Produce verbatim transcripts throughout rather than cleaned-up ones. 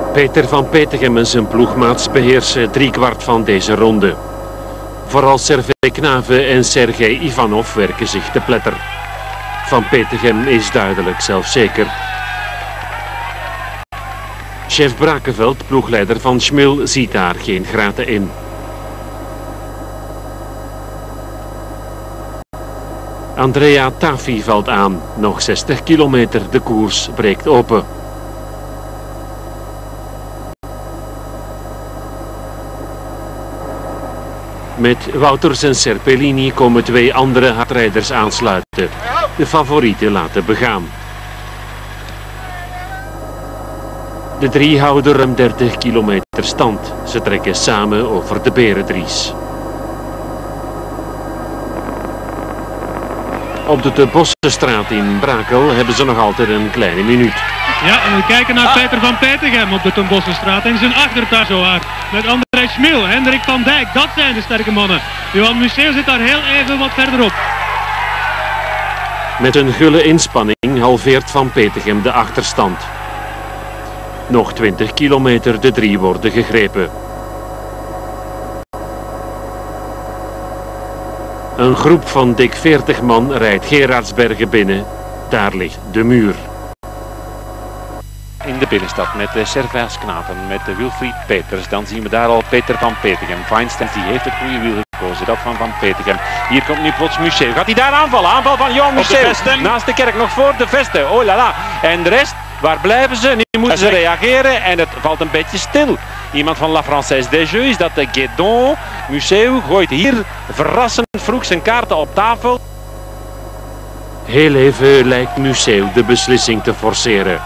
Peter van Petegem en zijn ploegmaats beheersen driekwart van deze ronde. Vooral Sergej Knave en Sergej Ivanov werken zich te pletter. Van Petegem is duidelijk zelfzeker. Chef Brakeveld, ploegleider van Schmil, ziet daar geen graten in. Andrea Tafi valt aan. Nog zestig kilometer, de koers breekt open. Met Wouters en Serpellini komen twee andere hardrijders aansluiten. De favorieten laten begaan. De drie houden ruim dertig kilometer stand. Ze trekken samen over de Berendries. Op de Te Bossenstraat in Brakel hebben ze nog altijd een kleine minuut. Ja, en we kijken naar Peter van Petegem op de Te Bossenstraat in zijn achtertuin zo hard. Met André Schmil, Hendrik van Dijk, dat zijn de sterke mannen. Johan Museeuw zit daar heel even wat verderop. Met een gulle inspanning halveert Van Petegem de achterstand. Nog twintig kilometer, de drie worden gegrepen. Een groep van dik veertig man rijdt Gerardsbergen binnen. Daar ligt de muur. In de binnenstad met de Servais Knapen, met de Wilfried Peters. Dan zien we daar al Peter van Petegem. Feinstein die heeft het goede wiel gekozen, dat van Van Petegem. Hier komt nu plots Museeuw. Gaat hij daar aanvallen? Aanval van Johan Museeuw. Naast de kerk, nog voor de vesten. Oh la la. En de rest, waar blijven ze? Nu moeten ze reageren en het valt een beetje stil. Iemand van La Française des Jeux is dat de Guédon. Museeuw gooit hier verrassend vroeg zijn kaarten op tafel. Heel even lijkt Museeuw de beslissing te forceren.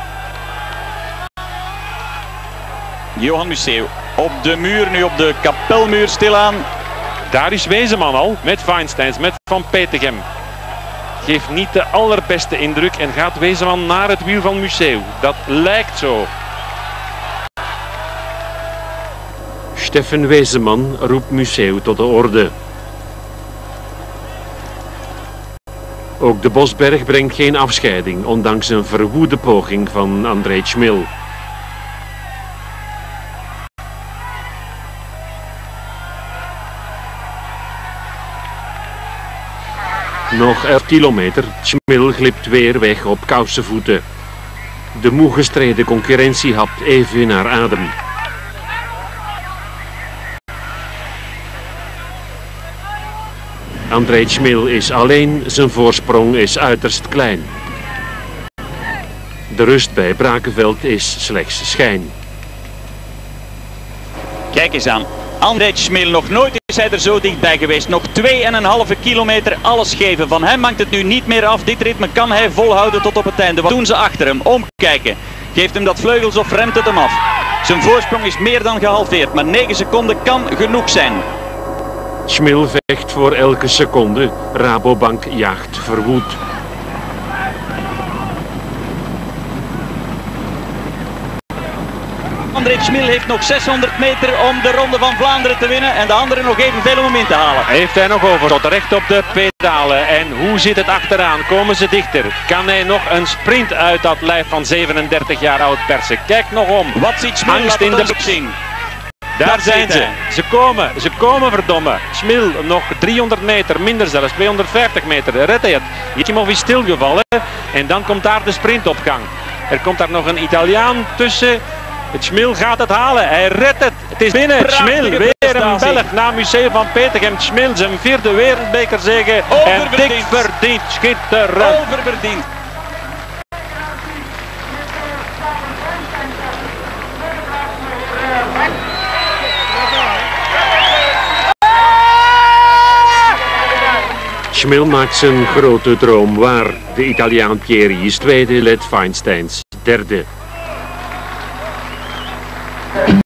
Johan Museeuw op de muur, nu op de kapelmuur stilaan. Daar is Wezenman al, met Feinsteins, met Van Petegem. Geeft niet de allerbeste indruk en gaat Wezenman naar het wiel van Museeuw. Dat lijkt zo. Steffen Wezenman roept Museeuw tot de orde. Ook de Bosberg brengt geen afscheiding, ondanks een verwoede poging van André Schmil. Nog elf kilometer, Schmil glipt weer weg op kousenvoeten. De moe gestreden concurrentie hapt even naar adem. André Schmil is alleen, zijn voorsprong is uiterst klein. De rust bij Brakeveld is slechts schijn. Kijk eens aan. André Schmil, nog nooit is hij er zo dichtbij geweest. Nog twee en een halve kilometer alles geven. Van hem hangt het nu niet meer af. Dit ritme kan hij volhouden tot op het einde. Wat doen ze achter hem? Omkijken. Geeft hem dat vleugels of remt het hem af? Zijn voorsprong is meer dan gehalveerd. Maar negen seconden kan genoeg zijn. Schmil vecht voor elke seconde. Rabobank jaagt verwoed. André Schmil heeft nog zeshonderd meter om de Ronde van Vlaanderen te winnen. En de anderen nog evenveel om hem in te halen. Heeft hij nog over tot recht op de pedalen. En hoe zit het achteraan? Komen ze dichter? Kan hij nog een sprint uit dat lijf van zevenendertig jaar oud persen? Kijk nog om. Wat ziet Schmil? Angst in de zien. Daar zijn ze. Ze komen. Ze komen, verdomme. Schmil nog driehonderd meter, minder zelfs, tweehonderdvijftig meter. Redt hij het? Jimov is stilgevallen. En dan komt daar de sprintopgang. Er komt daar nog een Italiaan tussen. Het Schmil gaat het halen. Hij redt het. Het is binnen. Schmil weer een Belg na Museeuw van Petegem. Schmil zijn vierde wereldbekerzege. En dik verdiend. Schitterend. Oververdiend. Schmil maakt zijn grote droom waar. De Italiaan Pieri is tweede, Let Feinsteins derde.